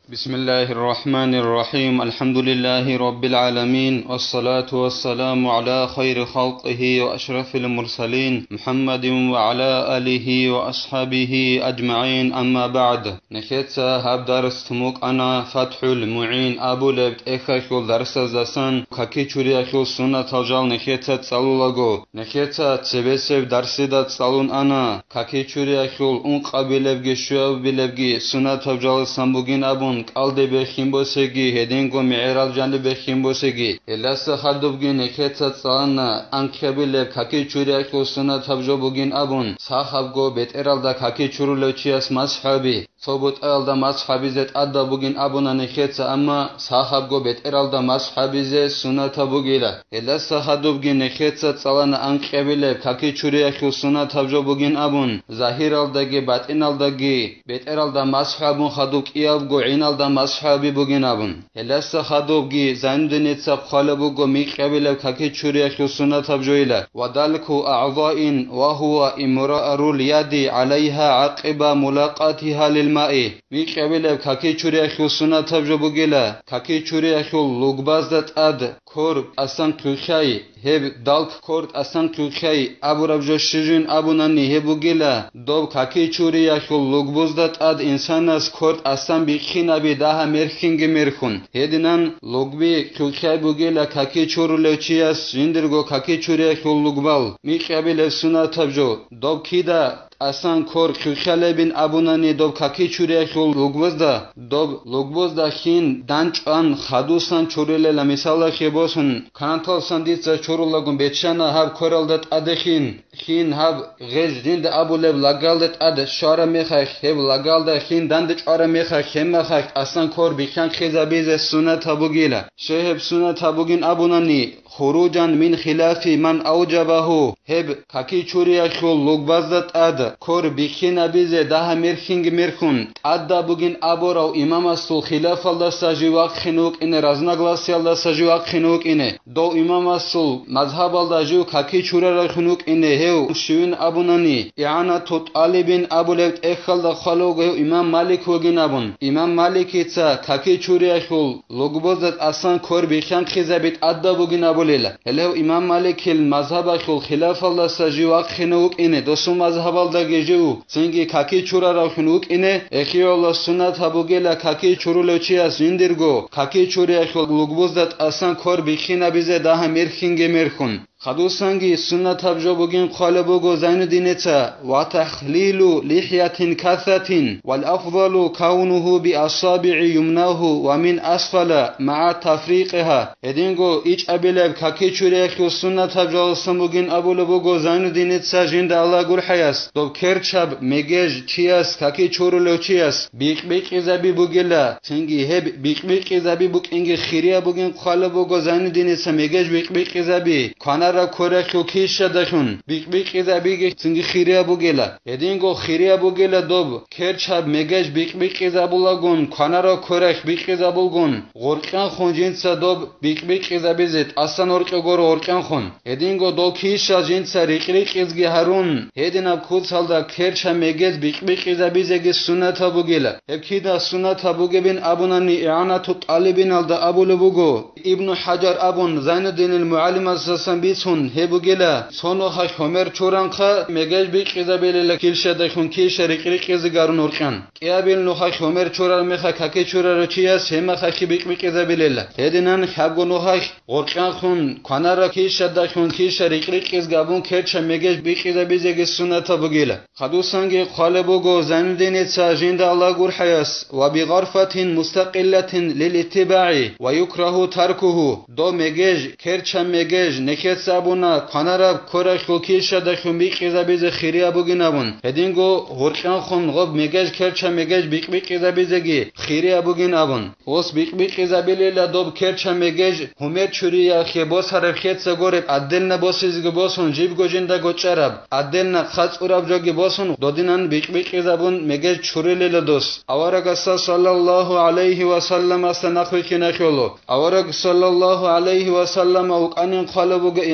بسم الله الرحمن الرحيم الحمد لله رب العالمين والصلاة والسلام على خير خلقه وأشرف المرسلين محمد وعلى آله وأصحابه أجمعين أما بعد نخيتsa هاب درس تموك أنا فتح المعين أبو لبت إخاكل درس زسان كاكي چورياكل سنة تجال نخيتsa تسالولاغو نخيتsa تسبسب درسي دا تسالون أنا كاكي چورياكل اون قابلبگي شواب بلبگي سنة تجال سنبوغين أبون قلدي بخيمبوسگي هدينگو معراج جانب بخيمبوسگي إلاس خدوبگي نخيتsa تسالنا أنكبلب كاكي چورياكل سنة تجال بوغين أبون صاحبگو بيترال دا كاكي چورولوچياس مصحابي ثبوت ألدا مصحابي زت أدا بوغين أبونا نخيتsa أما صاحبگو بيترال دا مصحابي زت سنة تبوغيلا إلاس خدوبگي نخيتsa تسالنا أنكبلب كاكي چورياكل سنة تجال بوغين أبون ظاهر ألداگي باطن ألداگي بيترال دا مصحابون خدوك إيابگو عينال دا مصحابي بوغين أبون إلاس خدوبگي زاندنيتsa خالبوغو ميقبلب كاكي چورياكل سنة تبجويلا ودالكو أعضاء وهو إمرار اليد عليها عقب ملاقاتها للماء ميقبلب كاكي چورياكل سنة تبجوبوغيلا كاكي چورياكل لوگبازدت أد كورب أسان كوخاي هب دالك كورد أسان كوخاي أبو ربجو شجين أبوناني هبوغيلا دوب كاكي چورياكل لوگبازدت أد إنساناس كورد أسان بيخينا بداها مرخينگ مرخون هدنان لوگبي كوخاي بوغيلا كاكي چورولوچياس جندرگو كاكي چورياكل لوگبال ميقبلب سنة تبجو دوب كيدا أسان كور كوخالبين أبوناني دوب كاكي چورياكل لوگبازدا دوب لوگبازدا خين دانچ آن خدوسان چوريلا مثالا خيبوسن كانتال سنديتsa چورولگون بيتشانا هاب كورالدت أدخين خين هاب غج ديند أبو لب لگالدت أد شارا ميخاك هب لگالدا خين داندچ آرا ميخاك همخاك أسان كور بيخان خيزابيز سنة تبوغيلا شهب سنة تبوغين أبوناني خروجا من خلاف من أوجبه هب كاكي چورياكل لوگبازدت أد كور بيخينا بيزه daha مرخينگ مرخون أدا بوغين أبوراو إمام السول خلاف الله ساجيواق خنوك إن رازناغلاسي الله ساجيواق خنوك إن دو إمام السول مذهب الله جو كاكي چورا خنوك إن هو شوين أبوناني إعانة طالبين أبو لبت إخل دا خلوغ هو إمام مالك وغين أبون إمام مالك إتسا كاكي چورياكل لوگبازدت أسان كور بيخان خيزابيت أدا بوغين أبو ليلا هلو إمام مالك المذهب أخل خلاف الله ساجيواق خنوك إن دوسو مذهب الله جو سنگي كاكي چورا خنوك إن إخي الله سنة تبوغيلا كاكي چورولوچياس جندرگو كاكي چورياكل لوگبازدت أسان كور بيخينا بيزه daha مرخينگ مرخون خدوسانگي سنة تبجو بوغين قالبوغو زين دينتا وتخليل لحية كثة والأفضل كونه بأصابع يمناه ومن أسفل مع تفريقها هدينغو إيش أبلب كاكي چورياكل سنة تبجو سنبوغين أبولبوغو زين دينتا جند الله قول حياس دوب كرچب ميگج چياس كاكي چورولو چياس بيق بيق إزابي بوغيلا تنگي هب بيق بيق إزابي بوك إنگي خيريا بوغين قالبوغو زين دينتا ميگج بيق بيق إزابي كانارا كوركو كيشا دخون بيق بيق إزابي تنگي خيريا بوغيلا هدينغو خيريا بوغيلا دوب كرچب ميگج بيق بيق إزابولاغون كانارا كورك بيق إزابولغون غورقان خون جنسا دوب بيق بيق إزابي زيت أسان ورقا غور غورقان خون هدينغو دو كيشا جنسا ريق ريق إزگي هارون هديناب كود سالدا كرچا ميگج بيق بيق إزابي زيگي سنة بوغيلا هبكيدا سنة بوغبين أبوناني إعانة طالبين الدا أبو لبوغو ابن حجر أبون زين الدين المعلم أساسا بيسون هبوغيلا سونو خاك همر چورانخا ميگج بيق إزابيلا كيلشا دخون كيشا ريق ريق إزگارون ورقان كيابيل نو خاك همر چورار ميخا كاكي چورا رچياس هما خاكي بيق بيق إزابيلا هدينان خابگو نو خاك ورقان خون كانارا كيشا دخون كيشا ريق ريق إزگابون كرچا ميگج بيق إزابي زيگي سنة بوغيلا خدوسانگي قالبوغو زين دينتا جند الله قول حياس وبغرفة مستقلة للاتباع ويكره تركه دو ميگج كرچا ميگج نكيتsa أبونا كانارا كورخو كيشا دخون بيق إزابي زي خيريا بوغين أبون هدينغو غورقان خون غب ميگج كرچا ميگج بيق بيق إزابي زيگي خيريا بوغين أبون وس بيق بيق إزابي ليلا دوب كرچا ميگج همير چوريا خيبوس حرف خيتsa غورب عدلنا بوسيزگي بوسون جيب گوجندا گوچرب عدلنا خاص اوراب جوگي بوسون دودينان بيق بيق إزابون ميگج چوري ليلا دوس أورغسا صلى الله عليه وسلم أستناخو كناخولو أورغ صلى الله عليه وسلم وقانين قالبوغ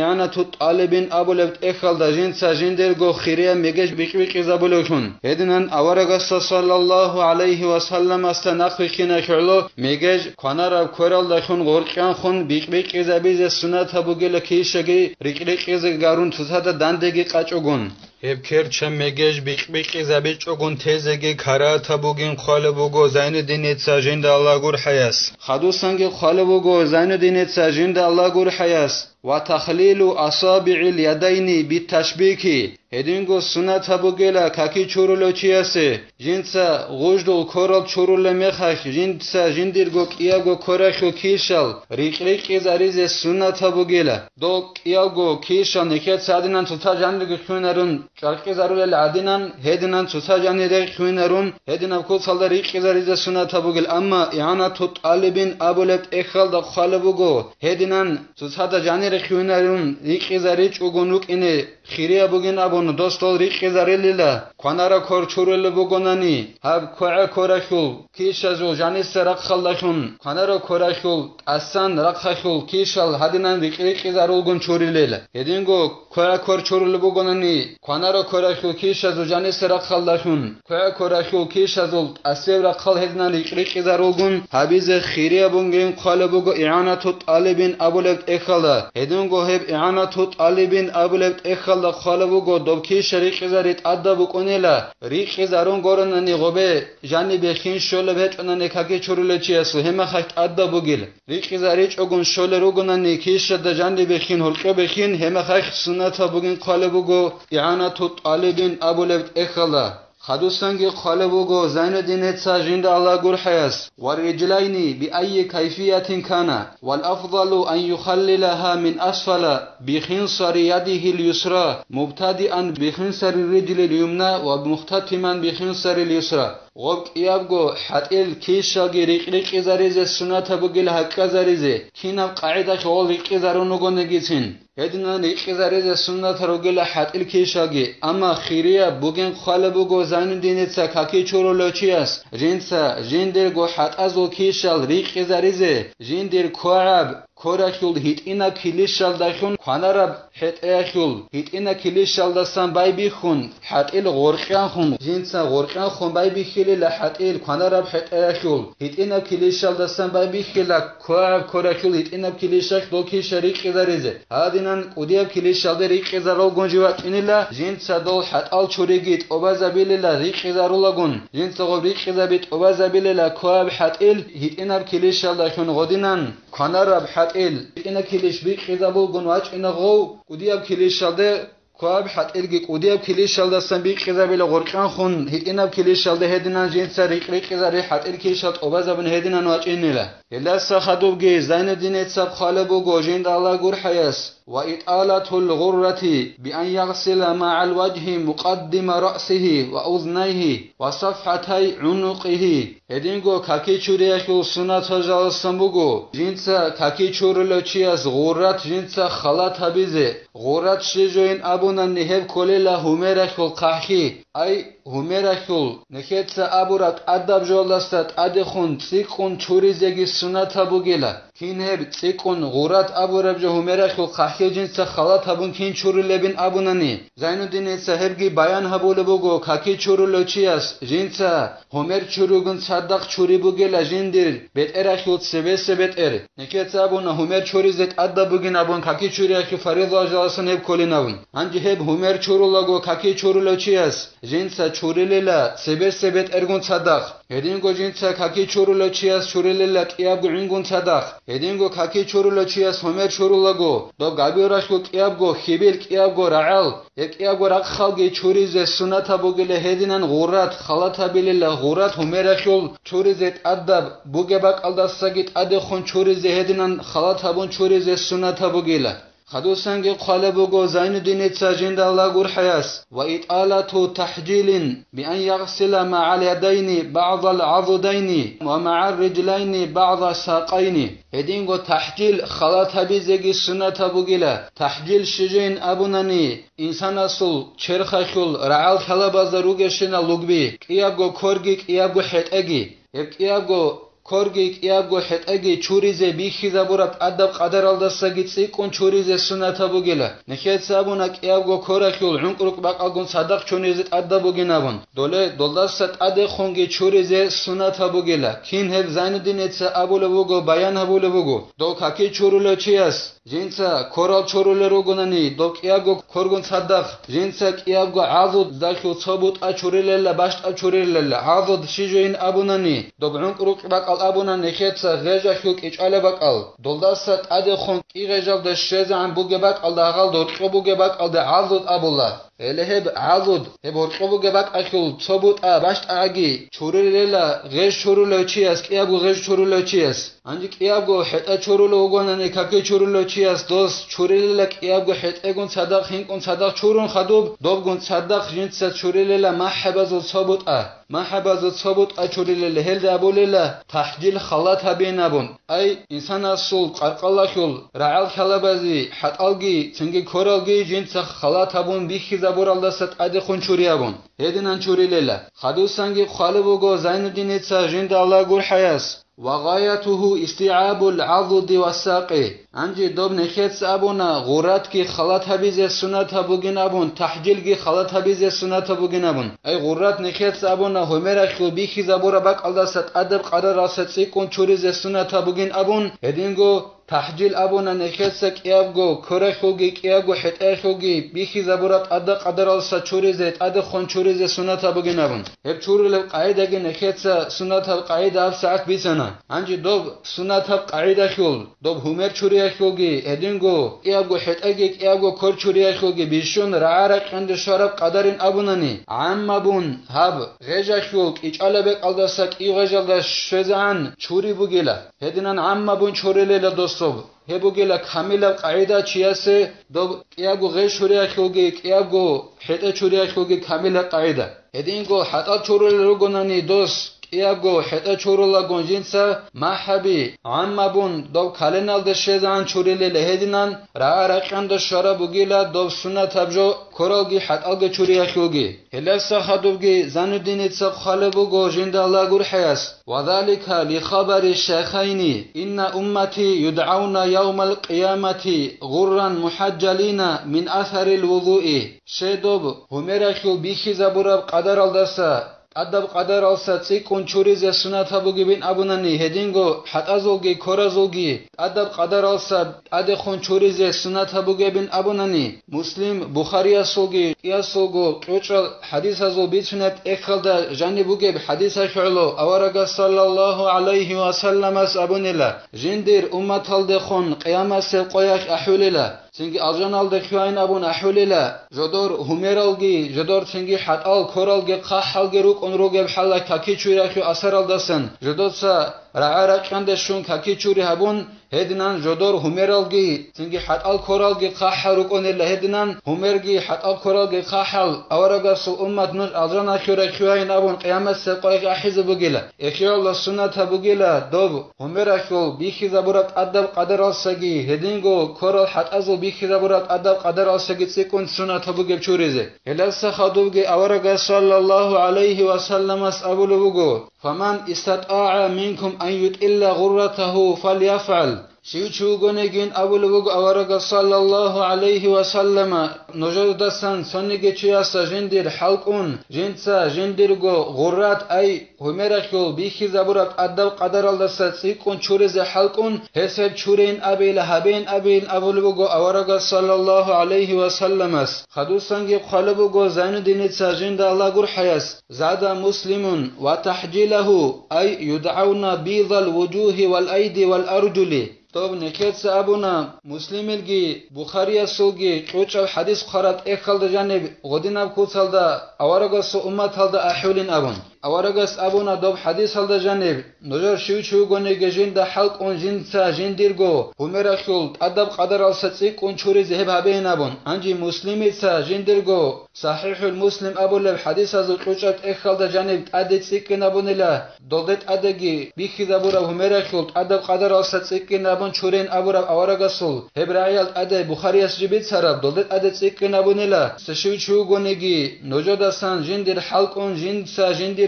i'anatu talibin abulebt ekhalda jinsa jindergo khiriya megesh biqbiqi zabulokun edinan avaragas sallallahu alayhi wa sallam asta naqkhina khulu megesh kanara koralda khun gorqan khun biqbiqi zabize sunat habugela kishagi riqriqiz garun tusada dandegi qachogun Hepker çemmegej biqbiqi zabiçogun tezegi kara tabugin khalebugo Zainuddin etsajinde Allah gur hayas Khadusangi khalebugo Zainuddin etsajinde Allah gur hayas wa takhlilu asabi'il yadayni bitashbiki Hedingo sunat habugela kaki chorulo chiase jinsa gojdol koral chorule mekhakh jinsa jindirgo kiago korakho kishal riqriqi zarize sunat habugela do kiago kishal neket sadinan tuta jandige khunarun charqi zarul adinan hedinan tuta janire khunarun hedinan ko salda riqi zarize sunat habugel amma i'anatu talibin abulet ekhal da khalabugo hedinan tuta janire khunarun riqi zarich ugunuk ine khiriya bugin onu dostol riqi zarelila kanara kor chorule bugonani hab ko'a korakhul kishazu janis raqkhallahun kanara korakhul asan raqkhul kishal hadinan riqi zarulgun chorilela edingo ko'a kor chorule bugonani kanara korakhul kishazu janis raqkhallahun ko'a korakhul kishazu asev raqkhal hedinan riqi zarulgun habize khiriya bungen qalabugo i'anatu talibin abulet ekhala edingo heb i'anatu talibin abulet ekhala qalabugo dobki shariqi zarit adabu konela riqi zarun goronani gobe jani bekhin shole betonani kake chorule chiasu hema khakt adabu gil riqi zarit ogun shole rugunani kisha da jani bekhin holqe bekhin hema khakt sunata bugin qalabugo i'anatu talibin abulet ekhala Khadusangi khalabugo Zainuddin etsajinde Allah gur hayas warijlaini bi ayyi kayfiyatin kana wal afdalu an yukhallilaha min asfala bi khinsari yadihi al-yusra mubtadi'an bi khinsari rijli al-yumna wa muhtatiman bi khinsari al-yusra G'ob iyabgo hatil kishagi riqriqi zarize sunata bugil haqqa zarize kinab qaida khol riqi zarunugone gitsin Hedinan riqi zarize sunata rugil hatil kishagi amma khiriya bugin khalabugo Zainuddin etsa kaki chorolochias jinsa jindir go hatazo kishal riqi zarize jindir koab Korakhul hitina kilishal dakhun kanarab hetakhul hitina kilishal dasan baybi khun hatil gorqan khun jinsa gorqan khun baybi khilila hatil kanarab hetakhul hitina kilishal dasan baybi khila korakhul hitina kilishak doki sharik qizarize hadinan qudiyab kilishal riq qizaro gonjivat inila jinsa dol hatal churigit obazabilila riq qizarulagun jinsa riq qizabit obazabilila koab hatil hitina kilishal dakhun godinan kanarab Ina kilish bi qizabul gunwach ina go qudiyab kilishade koab hatilgi qudiyab kilishalda san bi qizabila gorqan khun ina kilishalde hedinan jinsa riqri qizari hatil kilishat obazabun hedinan wach inila illa sakhadubge Zainuddin etsab khalabu gojind Allah gur hayas وإطالة الغرة بأن يغسل مع الوجه مقدم رأسه وأذنيه وصفحتي عنقه هدينغو كاكي چورياكو سنة جالسنبوغو جنسا كاكي چورلوچياس غرات جنسا خلات هبيزي غرات شجوين أبونا نهب كوليلا هميراكو قاحي أي هميراكو نكيتسا أبورات أدب جولستات أدخون تسيقون چوريزيگي سنة هبوغيلا كينهب تسيقون غرات أبوراب جو هميراكو قاحي jinsa khalat habun kin churulebin abunani Zainuddin etsa hebgi bayan habulubugo kaki churulochias jinsa homer churugun saddaq churibugela jindir beterakhut sebese beter neketsa abuna homer churizet adda bugin abun kaki churiakhi farid ajasan heb kolinavun anji heb homer churulago kaki churulochias jinsa churilela sebese bet ergun saddaq hedingo jinsa kaki churulochias churilela tiabu ingun saddaq hedingo kaki churulochias homer churulago do Abirashko kiabgo khibil kiabgo ra'al kiabgo raqkhalge churize sunata bugile hedinan ghurat khalata bililla ghurat humerakhul churizet adab bugebak aldasagit ade khon churize hedinan khalata bun churize sunata bugila Khadusangi qalabugo Zainuddin etsajinde Allah gur hayas wa italatu tahjilin bi an yaghsila ma'al yadayni ba'd al-'adudayni wa ma'al rijlayni ba'd as-saqayni Hedingo tahjil khalat habizegi sunnata bugila tahjil shijin abunani insan asul cherkhakul ra'al khalabazarugeshina lugbi kiyago korgi kiyago hetegi kiyago korgi qiabgo hetagi churize bixhizaburat adab qadaraldasagi tsikun churize sunata bugila nekhet sabuna qiabgo korakhul unqruq baqalgun sadaq chunizit adabuginabun dole doldasat ade khongi churize sunata bugila kin heb zainuddin etsa abulebugo bayan habulebugo do kaki churulo chias jinsa koral churule rugunani do qiabgo korgun sadaq jinsa qiabgo azud dakhul sobut achurilella basht achurilella azud shijoin abunani do unqruq baqal abuna nekhetsa geja khuk ichale baqal doldasat ade khon qigejal da shezan buge baqal da gal do buge baqal da azud abullah eleheb azud heb buge baqal khul sobut a basht agi churilela gesh churulo chias qiabgo gesh churulo chias anji qiabgo heta churulo ugonani kake churulo chias dos churilela qiabgo hetegun sadaq hinkun sadaq churun khadub dobgun sadaq jinsa churilela mahbazu sobut a محبز ثبوت أشوري لهل دابوليلا تحجيل خلات هبينابون أي إنسان أصول قرقلاخول رعال خلابازي حتالجي تنجي كورالجي جنس خلات هبون بيخي زابورالدست أدي خونشوريابون هيدن أنشوري ليلا خدو سنجي خالبوغو زين الدين إتسا جند الله قول حياس وغايته استيعاب العضد والساقي انجي دوب نخيت سابونا غورات كي خلات هبيز سنت هبوغين ابون تحجيل كي خلات هبيز سنت هبوغين ابون اي غورات نخيت سابونا هميرا خو بيخي زبورا باك الدست ادب قدر راست سيكون چوريز سنت هبوغين ابون هدينغو تحجيل ابونا نخيت كيابغو كورخوغي كيابغو حتاخوغي بيخي زبورات ادب قدر راست چوريز ادب خون چوريز سنت هبوغين ابون هب چورل قاعده كي نخيت سنت قاعده اف ساعت بيسنا انجي دوب سنت قاعده خول دوب همير چوري خوگی ادینگو ایابگو حتاگی ایابگو کرچوری خوگی بیشون رعارق اند شراب قدرین ابونانی عمبون هب غجا خوگ ایچاله بک الدسک ای غجا دش شزان چوری بوگیلا هدینان عمبون چوریلیلا دوستوب هبوگیلا کاملا قاعده چیاسه دو ایابگو غج چوری خوگی ایابگو حتا چوری خوگی کاملا قاعده هدینگو حتا چوریل روگونانی دوست ایابگو حتا چورولا گونجینسا محبی عمبون دو کالنال دشزان چوریلی لهدینان را رقند شرا بوگیلا دو سنت ابجو کورالگی حتالگی چوری خوگی هلسا خدوگی زنودین اتساب خالبوگو جند الله گور حیاس وذلك لخبر الشيخين إن أمتي يدعون يوم القيامة غرا محجلين من أثر الوضوء شيدوب هميرخو بيخي زبورب قدر الدسا ادب قدر alsa tsikun churize sunat habugibin abunani hedingo hatazolgi korazolgi adab qadar alsa ade khon churize sunat habugibin abunani muslim bukhari asolgi yasolgo qochal hadis azol bitsunet ekhalda jani bugib hadis ashalo awaraga sallallahu alayhi wa sallam as abunila jindir ummat halde khon qiyamat se qoyak ahulila Çünkü aljanalda khuayn abun ahulila jodor humeralgi jodor çünkü hatal koralgi qahalgi ruk onroge bhalla kaki chura khu asaraldasan jodotsa ra'araqande shun kaki churi habun hedinan jodor humeralgi çünkü hatal koralgi qaharuk onella hedinan humergi hatal koralgi qahal awaraga su ummat nur aljana khura khuayn abun qiyamat se qoyq ahiz bugila ekhiyalla sunnat bugila dob humerakho bikhi zaburat adab qadar alsagi hedingo koral hatazo bikhi zaburat adab qadar alsagi tsikun sunnat bugib churize helasa khadubgi awaraga sallallahu alayhi wa sallam as abulugo faman istata'a minkum an yutilla ghurratahu falyaf'al Şiuçugonegin abulugo awaraga sallallahu alayhi wa sallama nojodasan sonnige chiyasa jindir halqun jinsa jindirgo ghurrat ay humerakho bikhi zaburat adab qadar aldasa tsikun churize halqun heseb churein abila haben abil abulugo awaraga sallallahu alayhi wa sallamas khadusangi khalabugo zainuddin jinda Allah gur hayas zada muslimun wa tahjilahu ay yud'auna bidal wujuhi wal aydi wal arjuli Tob nekhet abuna muslimilgi Bukhariya solgi qochal hadis qarat ekhalda janib godinab kutsalda awaraga so ummat halda ahulin abun awaragas abuna dob hadis halda janib nojor shiuchu gone gejinda halq on jinsa jindirgo humerakhul adab qadar alsa tsik on churi zehab haben abun anji muslimitsa jindirgo sahihul muslim abul hadis az qochat ekhalda janib adet tsik abunila dodet adagi bikhizabura humerakhul adab qadar alsa tsik abun churen abura awaragasol hebrayal ade Bukharias jibit sarab dodet adet tsik abunila shiuchu gonegi nojodasan jindir halq on jinsa jindir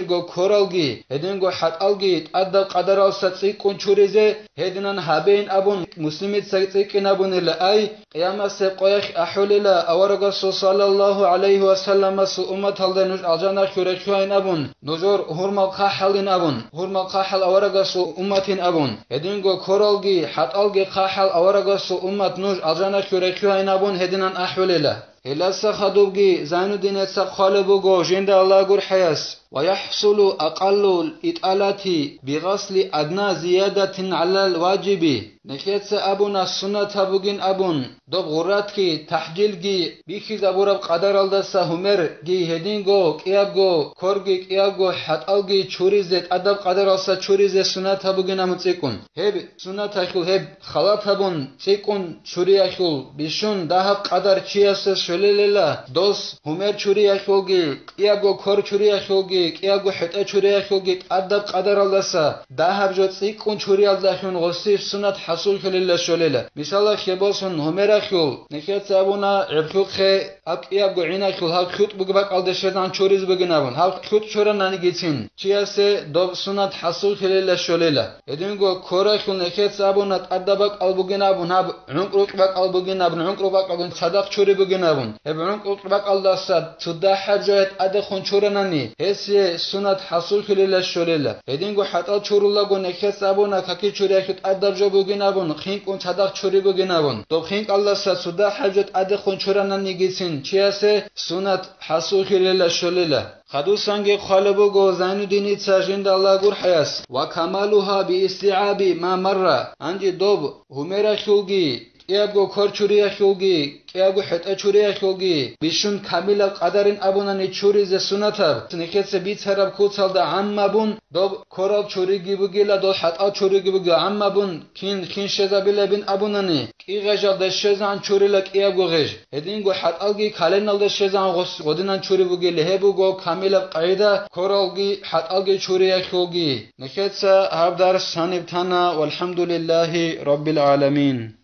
go koralgi hedin go hatalgi adda qadaral satsiqun churize hedinan habein abun muslimit satsiqin abun la ay qiyamase qoyax ahulila awaraga sallallahu alayhi wa sallam su ummat haldan aljana kürekhain abun nuzur hurmal qahalin abun hurmal qahal awaraga su ummatin abun hedin go koralgi hatalgi qahal awaraga su ummat nuj aljana kürekhain abun hedinan ahulila Hilasa khadubgi Zainuddin etsa khalebugo jenda Allah gur hayas ويحصل أقل الإطالة بغسل أدنى زيادة على الواجب نخيتس أبونا السنة بوغين أبون دوب غراتكي تحجيلغي بيخيز أبوراب قدر الدسا همر غي هدينغو كيابغو كورغي كيابغو حتالغي چوريزت أدب قدر السا چوريزت سنة بوغين أمو تيكون هب سنة أخول هب خلات هبون تيكون چوري أخول بيشون دهب قدر چياس شليللا دوس همر چوري أخولغي كيابغو كور چوري أخولغي კიაგო ჰეტა ჩურია ხოგი ადაბ ყადარალდასა დაჰაბჯო წიკუნ ჩურიალდახუნ ღოსი სუნათ ჰასულ ხელილა შოლილა მისალა ხებოსუნ ჰომერახულ ნიხეცაბუნა ებხუხე აკიაგო ინახულ ჰავ ხუტ ბუგბა ყალდაშედან ჩურიზ ბგნავუნ ჰავ ხუტ ჩორანანი გიცინ ჩიასე დო სუნათ ჰასულ ხელილა შოლილა ედინგო ქორახულ ნიხეცაბუნა ადაბა ყალბუგნავუნ ჰავ ნუკრუკბა ყალბუგნავუნ ნუკრუკბა ყალბუგნ სადახ ჩური ბგნავუნ ებ ნუკრუკბა ყალდასა თუდა ჰაჯოეთ ადახუნ ჩორანანი ეს سنت حصول خليل الشليلة هدينغو حتى چورلا گو نخس ابونا کاکی چوری اخت ادب جو بگین ابون خینک اون صدق چوری بگین ابون تو خینک الله سودا حجت اد خون چورانن نگیسین چیاسه سنت حصول خليل الشليلة خدو سنگ خالبو گو زینالدین تساجند الله گور حیاس و کمالها باستيعاب ما مر انجي دوب همرا خوگی کیابگو کار چوری اخوگی کیابگو حتا چوری اخوگی بیشون کاملا قدرین ابونانی چوری ز سنتر نکهت بیت هرب کوتالدا عمبون دو کاراب چوری گیبگیلا دو حتا چوری گیبگی عمبون کین شزابیلا بین ابونانی کی غجا دشزان چوری لک کیابگو غج هدینگو حتاگی کالنال دشزان غدینان چوری بگی لهبگو کاملا قاعده کارالگی حتاگی چوری اخوگی نکهت هر در سانیب تانا والحمد لله رب العالمین